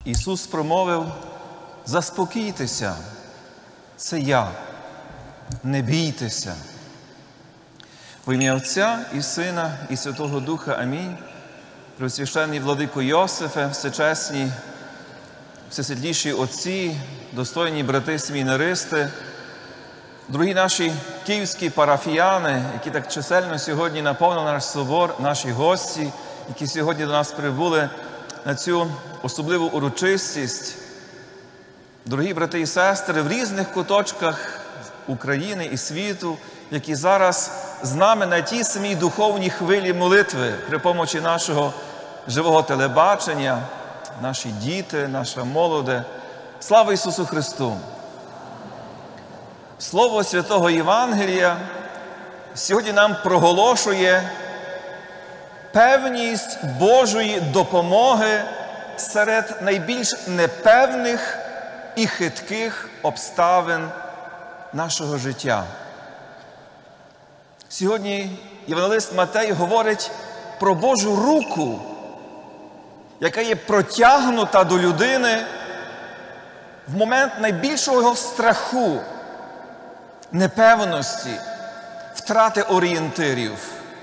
Ісус промовив: «Заспокійтеся, це я, не бійтеся». В ім'я Отця і Сина, і Святого Духа. Амінь. Преосвященний владико Йосифе, всечесні, всесвітліші отці, достойні брати семінаристи, дорогі наші київські парафіяни, які так чисельно сьогодні наповнили наш собор, наші гості, які сьогодні до нас прибули на цю особливу урочистість, дорогі брати і сестри в різних куточках України і світу, які зараз з нами на тій самій духовній хвилі молитви при помочі нашого живого телебачення, наші діти, наша молоде. Слава Ісусу Христу! Слово Святого Євангелія сьогодні нам проголошує певність Божої допомоги серед найбільш непевних і хитких обставин нашого життя. Сьогодні євангелист Матей говорить про Божу руку, яка є протягнута до людини в момент найбільшого його страху, непевності, втрати орієнтирів.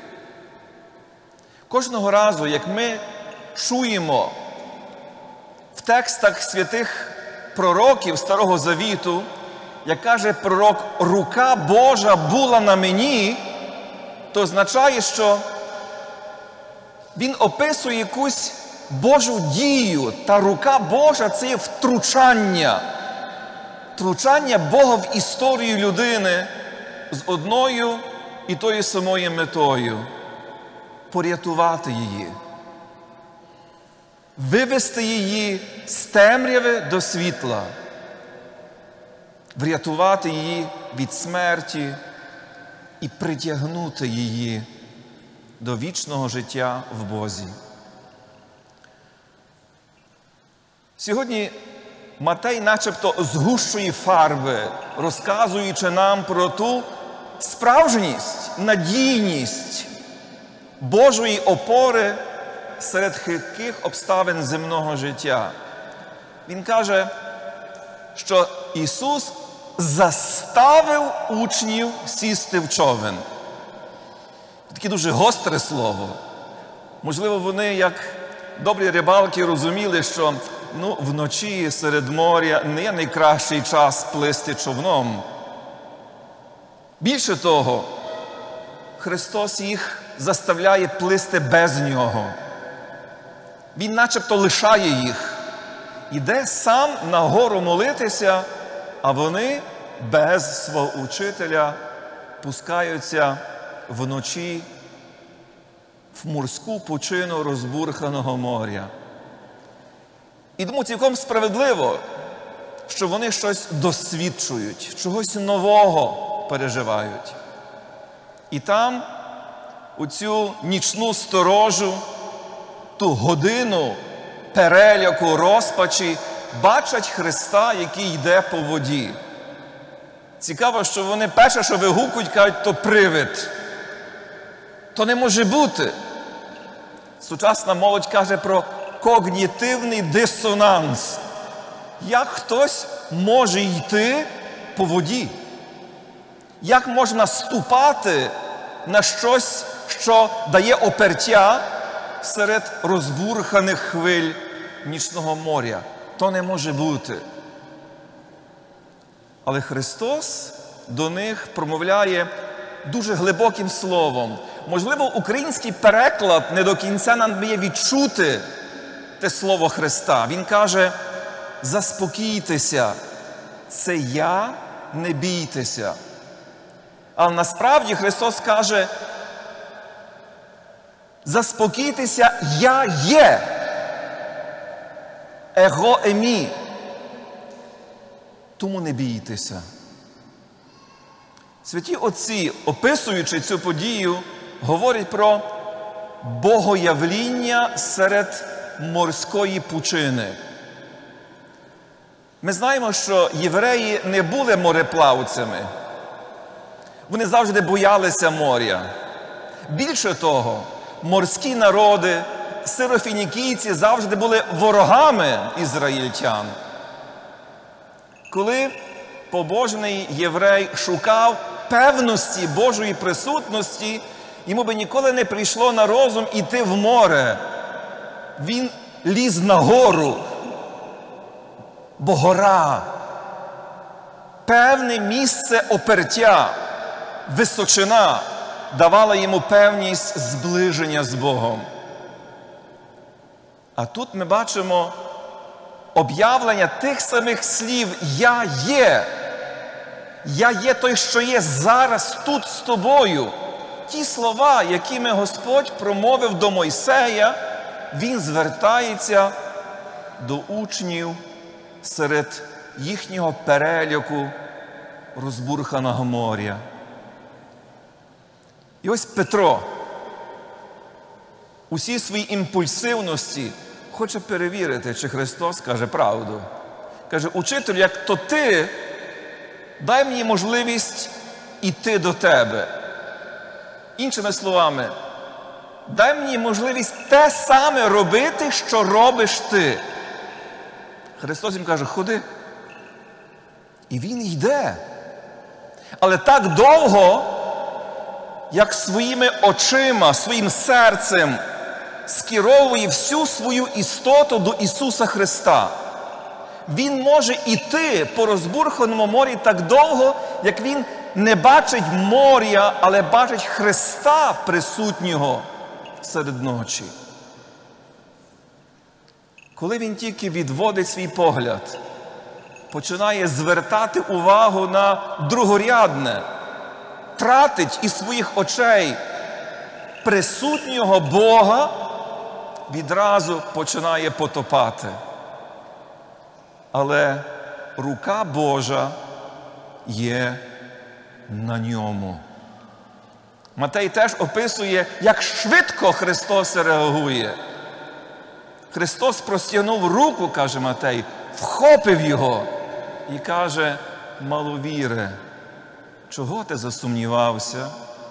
Кожного разу, як ми чуємо в текстах святих пророків Старого Завіту, як каже пророк, «Рука Божа була на мені», то означає, що він описує якусь Божу дію. Та рука Божа – це є втручання. Втручання Бога в історію людини з одною і тою самою метою – порятувати її. Вивести її з темряви до світла. Врятувати її від смерті і притягнути її до вічного життя в Бозі. Сьогодні Матей начебто згущує фарби, розказуючи нам про ту справжність, надійність Божої опори серед хитких обставин земного життя. Він каже, що Ісус заставив учнів сісти в човен. Таке дуже гостре слово. Можливо, вони, як добрі рибалки, розуміли, що вночі серед моря не є найкращий час плисти човном. Більше того, Христос їх заставляє плисти без Нього. Він начебто лишає їх. Іде сам на гору молитися, а вони без свого учителя пускаються вночі в морську пучину розбурханого моря. І тому цілком справедливо, що вони щось досвідчують, чогось нового переживають. І там, у цю нічну сторожу, ту годину переляку, розпачі, бачать Христа, який йде по воді. Цікаво, що вони перше, що вигукують, кажуть, то привид. То не може бути. Сучасна молодь каже про когнітивний дисонанс. Як хтось може йти по воді? Як можна ступати на щось, що дає опертя серед розбурханих хвиль нічного моря? То не може бути. Але Христос до них промовляє дуже глибоким словом. Можливо, український переклад не до кінця нам дає відчути те слово Христа. Він каже, заспокійтеся, це я, не бійтеся. Але насправді Христос каже, заспокійтеся, я є. Его емі. Тому не бійтеся. Святі отці, описуючи цю подію, говорять про богоявління серед морської пучини. Ми знаємо, що євреї не були мореплавцями. Вони завжди боялися моря. Більше того, морські народи сирофінікійці завжди були ворогами ізраїльтян. Коли побожний єврей шукав певності Божої присутності, йому би ніколи не прийшло на розум іти в море. Він ліз на гору, бо гора – певне місце опертя, височина давала йому певність зближення з Богом. А тут ми бачимо об'явлення тих самих слів «Я є». «Я є той, що є зараз тут з тобою». Ті слова, якими Господь промовив до Мойсея, Він звертається до учнів серед їхнього переляку розбурханого моря. І ось Петро у всій своїй імпульсивності хоче перевірити, чи Христос каже правду. Каже: «Учителю, як то ти, дай мені можливість іти до тебе». Іншими словами, дай мені можливість те саме робити, що робиш ти. Христос їм каже: ходи. І він йде. Але так довго, як своїми очима, своїм серцем скеровує всю свою істоту до Ісуса Христа. Він може йти по розбурханому морі так довго, як він не бачить моря, але бачить Христа присутнього серед ночі. Коли він тільки відводить свій погляд, починає звертати увагу на другорядне, тратить із своїх очей присутнього Бога, відразу починає потопати. Але рука Божа є на ньому. Матей теж описує, як швидко Христос реагує. Христос простягнув руку, каже Матей, вхопив його і каже: маловіре, чого ти засумнівався?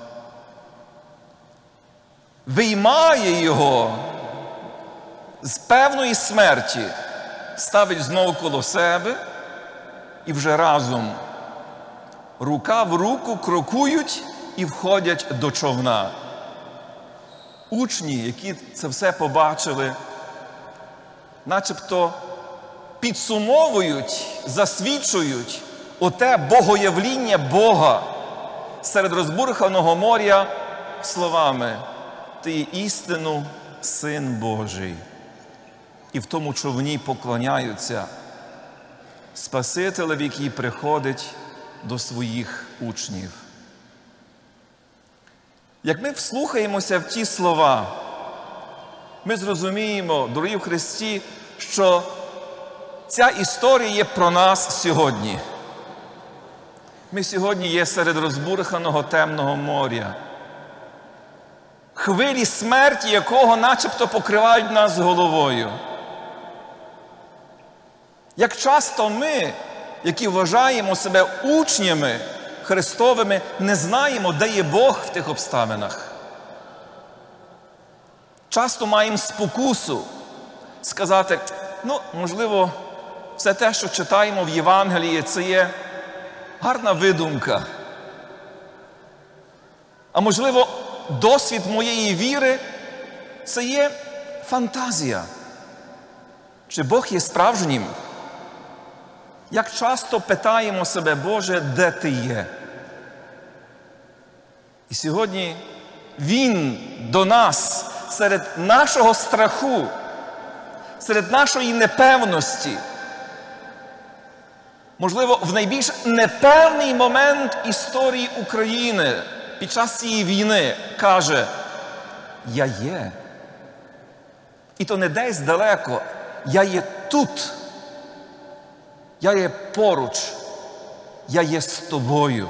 Виймає його з певної смерті, ставить знову коло себе і вже разом рука в руку крокують і входять до човна. Учні, які це все побачили, начебто підсумовують, засвідчують оте богоявління Бога серед розбурханого моря словами: «Ти є істину Син Божий». І в тому човні поклоняються Спасителеві, який приходить до своїх учнів. Як ми вслухаємося в ті слова, ми зрозуміємо, дорогі в Христі, що ця історія є про нас сьогодні. Ми сьогодні є серед розбурханого темного моря, хвилі смерті якого начебто покривають нас головою. Як часто ми, які вважаємо себе учнями Христовими, не знаємо, де є Бог в тих обставинах. Часто маємо спокусу сказати: можливо, все те, що читаємо в Євангелії, це є гарна видумка. А можливо, досвід моєї віри – це є фантазія. Чи Бог є справжнім? Як часто питаємо себе: Боже, де Ти є? І сьогодні Він до нас серед нашого страху, серед нашої непевності, можливо, в найбільш непевний момент історії України під час цієї війни каже: я є. І то не десь далеко, я є тут. Я є поруч, я є з тобою.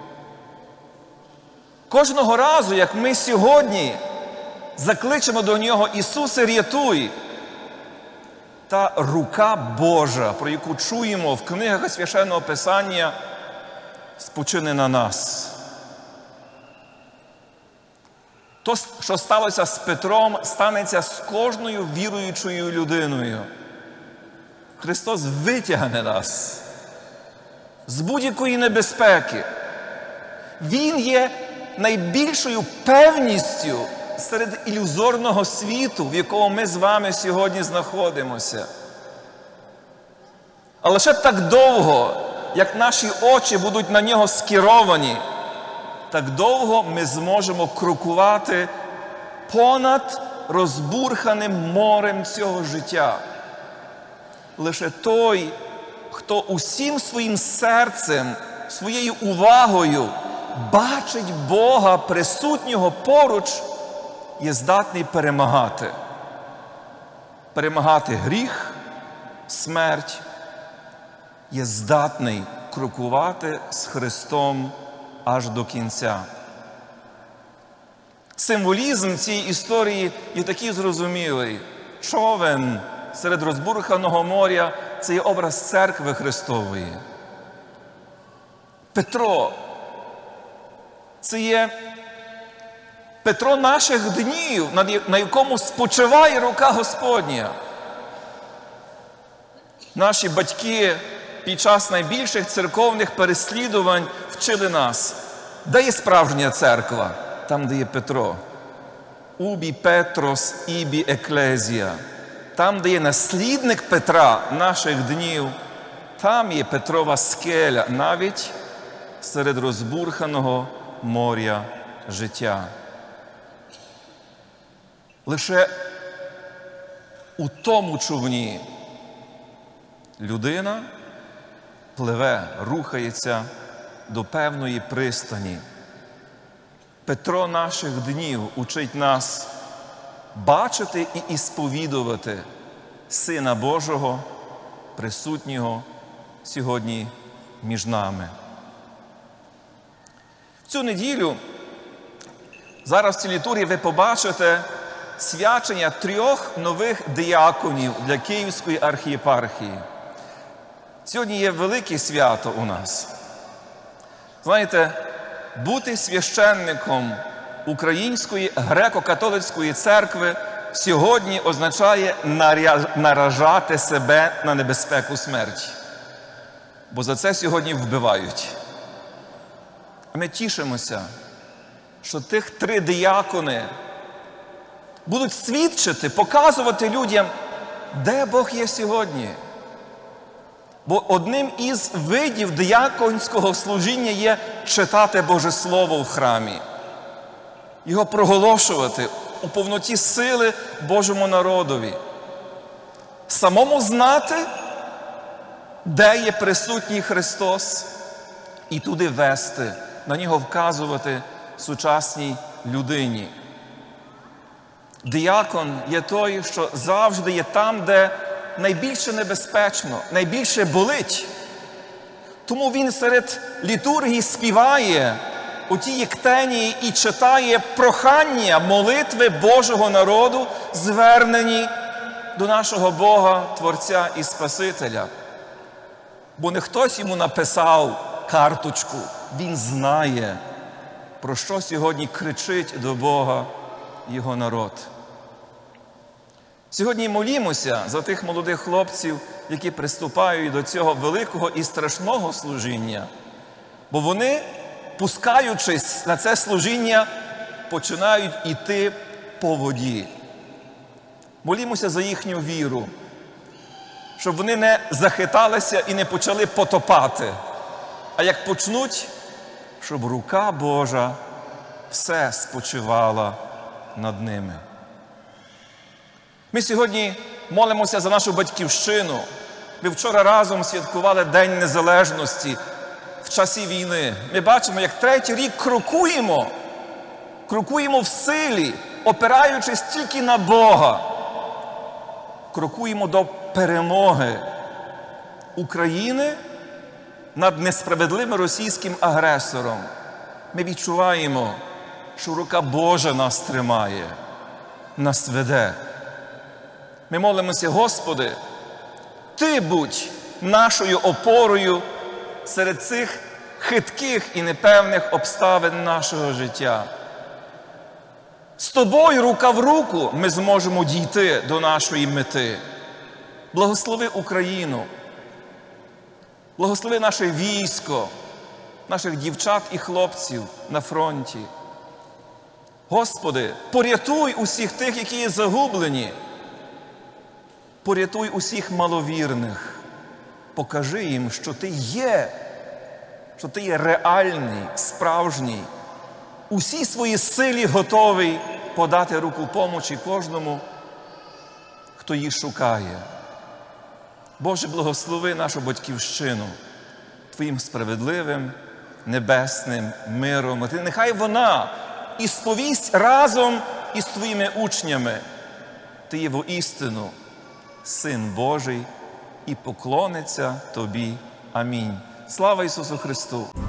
Кожного разу, як ми сьогодні закличемо до Нього: Ісусе, рятуй, та рука Божа, про яку чуємо в книгах Священного Писання, спочине на нас. То, що сталося з Петром, станеться з кожною віруючою людиною. Христос витягне нас з будь-якої небезпеки. Він є найбільшою певністю серед ілюзорного світу, в якому ми з вами сьогодні знаходимося. А лише так довго, як наші очі будуть на нього скеровані, так довго ми зможемо крокувати понад розбурханим морем цього життя. Лише той, хто усім своїм серцем, своєю увагою бачить Бога, присутнього поруч, є здатний перемагати. Перемагати гріх, смерть, є здатний крокувати з Христом аж до кінця. Символізм цієї історії є такий зрозумілий. Човен серед розбурханого моря – це є образ церкви Христової. Петро – це є Петро наших днів, на якому спочиває рука Господня. Наші батьки під час найбільших церковних переслідувань вчили нас, де є справжня церква? Там, де є Петро. Убі Петрос, ібі еклезія. Там, де є наслідник Петра наших днів, там є Петрова скеля, навіть серед розбурханого моря життя. Лише у тому човні людина пливе, рухається до певної пристані. Петро наших днів учить нас бачити і ісповідувати Сина Божого, присутнього сьогодні між нами. В цю неділю, зараз в цій літургії ви побачите свячення 3 нових дияконів для Київської архієпархії. Сьогодні є велике свято у нас. Знаєте, бути священником Української греко-католицької церкви сьогодні означає наражати себе на небезпеку смерті. Бо за це сьогодні вбивають. А ми тішимося, що тих 3 диякони будуть свідчити, показувати людям, де Бог є сьогодні. Бо одним із видів дияконського служіння є читати Боже Слово в храмі, його проголошувати у повноті сили Божому народові, самому знати, де є присутній Христос, і туди вести, на нього вказувати сучасній людині. Диякон є той, що завжди є там, де найбільше небезпечно, найбільше болить. Тому він серед літургії співає у тій єктенії і читає прохання, молитви Божого народу, звернені до нашого Бога, Творця і Спасителя. Бо не хтось йому написав карточку, він знає, про що сьогодні кричить до Бога його народ. Сьогодні молімося за тих молодих хлопців, які приступають до цього великого і страшного служіння. Бо вони, пускаючись на це служіння, починають іти по воді. Молімося за їхню віру, щоб вони не захиталися і не почали потопати. А як почнуть, щоб рука Божа все спочивала над ними. Ми сьогодні молимося за нашу батьківщину. Ми вчора разом святкували День Незалежності в часі війни. Ми бачимо, як 3-й рік крокуємо в силі, опираючись тільки на Бога. Крокуємо до перемоги України над несправедливим російським агресором. Ми відчуваємо, що рука Божа нас тримає, нас веде. Ми молимося: Господи, Ти будь нашою опорою серед цих хитких і непевних обставин нашого життя. З тобою рука в руку ми зможемо дійти до нашої мети. Благослови Україну, благослови наше військо, наших дівчат і хлопців на фронті. Господи, порятуй усіх тих, які є загублені. Порятуй усіх маловірних. Покажи їм, що Ти є реальний, справжній. Усій своїй силі готовий подати руку помочі кожному, хто її шукає. Боже, благослови нашу Батьківщину Твоїм справедливим, небесним миром. Нехай вона і сповість разом із Твоїми учнями. Ти є воістину Син Божий і поклониться Тобі. Амінь. Слава Ісусу Христу!